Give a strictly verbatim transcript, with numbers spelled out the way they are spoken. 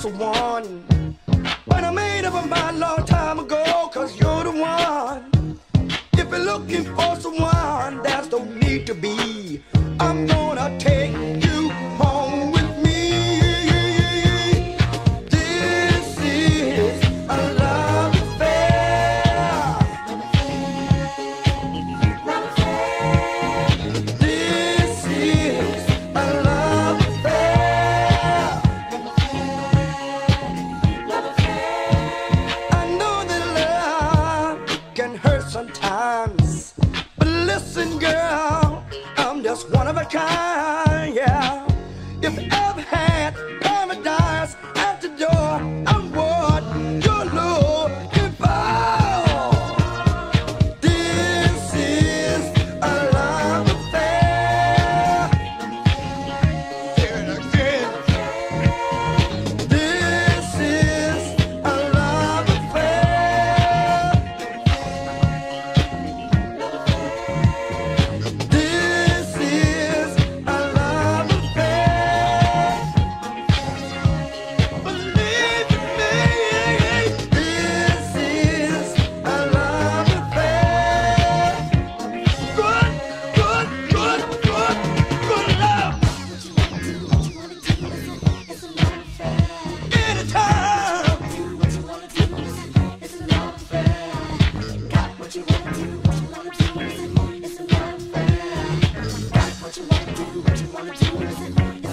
someone. But I made up my mind a long time ago, cause you're the one. If you're looking for someone, there's no need to be. I'm gonna take you home with me. This is a love affair. This is a love affair. I know that love can hurt sometimes, but listen, girl, I'm just one of a kind, yeah. If you ever had paradise at the door, I'm what you're looking for. This is a love affair. Hear it again. This is a love affair. This is a love affair. Believe me, this is a love affair. Good, good, good, good, good love. Anytime. What you wanna do, what you wanna do,